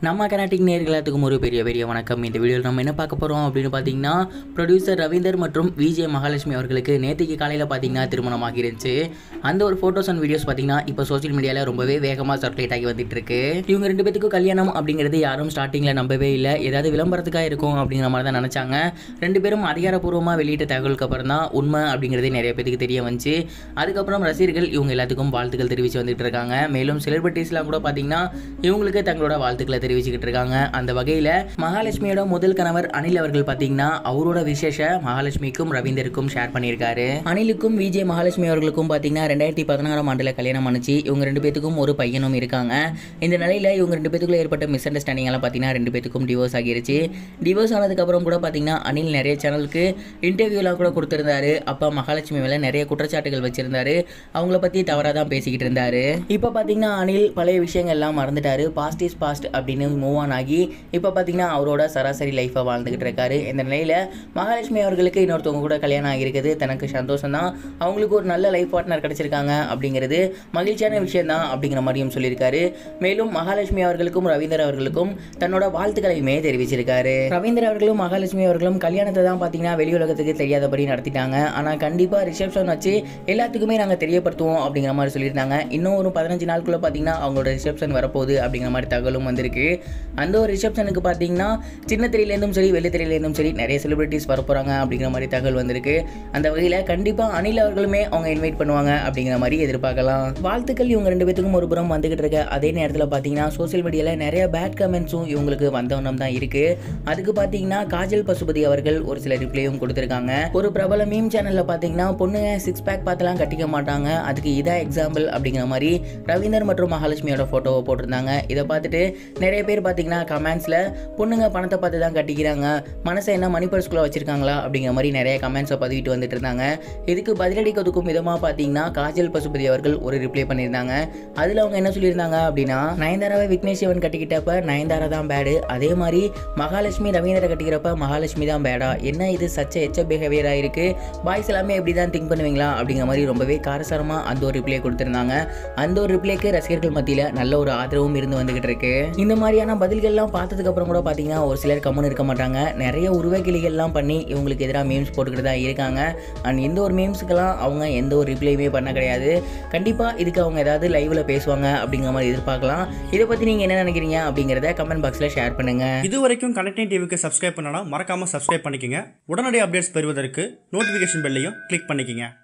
நம்ம கர்நாடிக் நேயர்களுக்கும் ஒரு பெரிய வணக்கம். இந்த வீடியோவில் நம்ம என்ன பார்க்க போகிறோம் அப்படின்னு பார்த்தீங்கன்னா, ப்ரொடியூசர் ரவீந்தர் மற்றும் விஜே மகாலட்சுமி அவர்களுக்கு நேற்றுக்கு காலையில் பார்த்தீங்கன்னா திருமணமாக இருந்துச்சு. அந்த ஒரு ஃபோட்டோஸ் அண்ட் வீடியோஸ் பார்த்தீங்கன்னா இப்போ சோஷியல் மீடியாவில் ரொம்பவே வேகமாக சர்க்குலேட் ஆகி வந்துட்டு இருக்கு. இவங்க ரெண்டு பேத்துக்கும் கல்யாணம் அப்படிங்கிறது யாரும் ஸ்டார்டிங்கில் நம்பவே இல்லை. ஏதாவது விளம்பரத்துக்காக இருக்கும் அப்படிங்கிற மாதிரி தான் நினச்சாங்க. ரெண்டு பேரும் அதிகாரப்பூர்வமாக வெளியிட்ட தகவலுக்கு அப்புறம் தான் உண்மை அப்படிங்கிறது நிறைய பேருக்கு தெரிய வந்துச்சு. அதுக்கப்புறம் ரசிகர்கள் இவங்க எல்லாத்துக்கும் வாழ்த்துக்கள் தெரிவித்து வந்துட்டு இருக்காங்க. மேலும் செலிபிரிட்டிஸ்லாம் கூட பார்த்தீங்கன்னா இவங்களுக்கு தங்களோட வாழ்த்துக்களை தெரிவிச்சுக்கிட்டு இருக்காங்க. அந்த வகையில் மகாலட்சுமியோட முதல் கணவர் அனில் அவர்கள் பார்த்தீங்கன்னா அவரோட விசேஷ மகாலட்சுமிக்கும் ரவீந்தருக்கும் ஷேர் பண்ணியிருக்காரு. அனிலுக்கும் விஜய் மகாலட்சுமி அவர்களுக்கும் பார்த்தீங்கன்னா 2016ஆம் ஆண்டில் கல்யாணம் ஆனிச்சு. இவங்க ரெண்டு பேத்துக்கும் ஒரு பையனும் இருக்காங்க. இந்த நிலையில் இவங்க ரெண்டு பேத்துக்குள்ள ஏற்பட்ட மிஸ் அண்டர்ஸ்டாண்டிங் எல்லாம் பார்த்தீங்கன்னா ரெண்டு பேத்துக்கும் டிவோர்ஸ் ஆகிருச்சு. டிவோர்ஸ் ஆனதுக்கப்புறம் கூட பார்த்தீங்கன்னா அனில் நிறைய சேனலுக்கு இன்டர்வியூலாம் கூட கொடுத்துருந்தாரு. அப்போ மகாலட்சுமி மேலே நிறைய குற்றச்சாட்டுகள் வச்சிருந்தாரு. அவங்கள பற்றி தவறாக தான் பேசிக்கிட்டு இருந்தாரு. இப்போ பார்த்தீங்கன்னா அனில் பழைய விஷயங்கள் எல்லாம் மறந்துட்டாரு. பாஸ்ட் இஸ் பாஸ்ட் அப்படின்னு மூவ் ஆன் ஆகி இப்போ பார்த்தீங்கன்னா அவரோட சராசரி லைஃப்பை வாழ்ந்துகிட்டு இருக்காரு. இந்த நிலையில் மகாலட்சுமி அவர்களுக்கு இன்னொருத்தவங்க கூட கல்யாணம் ஆகியிருக்குது. தனக்கு சந்தோஷம் தான், அவங்களுக்கு ஒரு நல்ல லைஃப் பார்ட்னர் கிடைச்சிருக்காங்க அப்படிங்கிறது மகிழ்ச்சியான விஷயம் தான் அப்படிங்கிற மாதிரியும் சொல்லியிருக்காரு. மேலும் மகாலட்சுமி அவர்களுக்கும் ரவீந்தர் அவர்களுக்கும் தன்னோட வாழ்த்துக்களையுமே தெரிவிச்சிருக்காரு. ரவீந்தர் அவர்களும் மகாலட்சுமி அவர்களும் கல்யாணத்தை தான் பார்த்தீங்கன்னா வெளி உலகத்துக்கு தெரியாதபடி நடத்திட்டாங்க. ஆனால் கண்டிப்பாக ரிசப்ஷன் வச்சு எல்லாத்துக்குமே நாங்கள் தெரியப்படுத்துவோம் அப்படிங்கிற மாதிரி சொல்லியிருந்தாங்க. இன்னும் ஒரு 15 நாளுக்குள்ளே பார்த்தீங்கன்னா அவங்களோட ரிசப்ஷன் வரப்போகுது அப்படிங்கிற மாதிரி தகவலும் வந்திருக்கு. அந்த ஒரு ரிசப்ஷனுக்கு பார்த்தீங்கன்னா சின்ன திரையிலேருந்தும் சரி வெள்ளி திரையிலேருந்தும் சரி நிறைய செலிபிரிட்டிஸ் வரப்போகிறாங்க அப்படிங்கிற மாதிரி தகவல் வந்திருக்கு. அந்த வகையில் கண்டிப்பாக அனில் அவர்களுமே அவங்க இன்வைட் பண்ணுவாங்க அப்படிங்கிற மாதிரி எதிர்பார்க்கலாம். வாழ்த்துக்கள் இவங்க ரெண்டு பேத்துக்கும் ஒரு புறம் வந்துகிட்டு இருக்க அதே நேரத்தில் பார்த்தீங்கன்னா சோசியல் மீடியாவில் நிறைய பேட் கமெண்ட்ஸும் இவங்களுக்கு வந்தவண்ணம் தான் இருக்குது. அதுக்கு பார்த்தீங்கன்னா காஜல் பசுபதி அவர்கள் ஒரு சில ரிப்ளையும் கொடுத்துருக்காங்க. ஒரு பிரபல மீம் சேனலில் பார்த்தீங்கன்னா பொண்ணுங்க 6 பேக் பார்த்தெல்லாம் கட்டிக்க மாட்டாங்க, அதுக்கு இதான் எக்ஸாம்பிள் அப்படிங்கிற மாதிரி ரவீந்தர் மற்றும் மகாலட்சுமியோட ஃபோட்டோவை போட்டிருந்தாங்க. இதை பார்த்துட்டு நிறைய பேர் பார்த்தீங்கன்னா கமெண்ட்ஸில் பொண்ணுங்க பணத்தை பார்த்து தான் கட்டிக்கிறாங்க, மனசை என்ன மணி பர்ஸ்குள்ளே வச்சிருக்காங்களா அப்படிங்கிற மாதிரி நிறைய கமெண்ட்ஸை பதிவிட்டு வந்துட்டு இருந்தாங்க. இதுக்கு பதிலளிக்கிறதுக்கும் விதமாக பார்த்தீங்கன்னா காஜல் பசுபதி அவர்கள் ஒரு ரிப்ளை பண்ணியிருந்தாங்க. அதில் அவங்க என்ன சொல்லியிருந்தாங்க அப்படின்னா, நயன்தாராவை விக்னேஷ் சிவன் கட்டிக்கிட்டப்ப நயன்தாரா தான் பேடு, அதே மாதிரி மகாலட்சுமி ரவீந்தரை கட்டிக்கிறப்ப மகாலட்சுமி தான் பேடா, என்ன இது சச்ச எச்ச பிஹேவியராக இருக்குது, பாய்ஸ் எல்லாமே எப்படி தான் திங்க் பண்ணுவீங்களா அப்படிங்கிற மாதிரி ரொம்பவே காரசாரமாக அந்த ஒரு ரிப்ளை கொடுத்துருந்தாங்க. அந்த ஒரு ரிப்ளைக்கு ரசிகர்கள் மத்தியில் நல்ல ஒரு ஆதரவும் இருந்து வந்துகிட்டு இருக்கு. இந்த மாதிரியான பதில்கள்லாம் பார்த்ததுக்கு அப்புறம் கூட பார்த்தீங்கன்னா ஒரு சிலர் கம்மன் இருக்க மாட்டாங்க. நிறைய உருவக்கிளிகள்லாம் பண்ணி இவங்களுக்கு எதிராக மீம்ஸ் போட்டுக்கிட்டு தான் இருக்காங்க. அண்ட் இந்த ஒரு மீம்ஸுக்கெல்லாம் அவங்க எந்த ஒரு ரிப்ளையுமே பண்ண கிடையாது. கண்டிப்பாக இதுக்கு அவங்க ஏதாவது லைவ்ல பேசுவாங்க அப்படிங்கிற மாதிரி எதிர்பார்க்கலாம். இதை பற்றி நீங்கள் என்ன நினைக்கிறீங்க அப்படிங்கிறத கமெண்ட் பாக்ஸில் ஷேர் பண்ணுங்க. இது வரைக்கும் கனெக்டிங் டிவிக்கு சப்ஸ்கிரைப் பண்ணனா மறக்காம சப்ஸ்கிரைப் பண்ணிக்கங்க. உடனடி அப்டேட்ஸ் பெறுவதற்கு நோட்டிஃபிகேஷன் பெல்லையும் கிளிக் பண்ணிக்கங்க.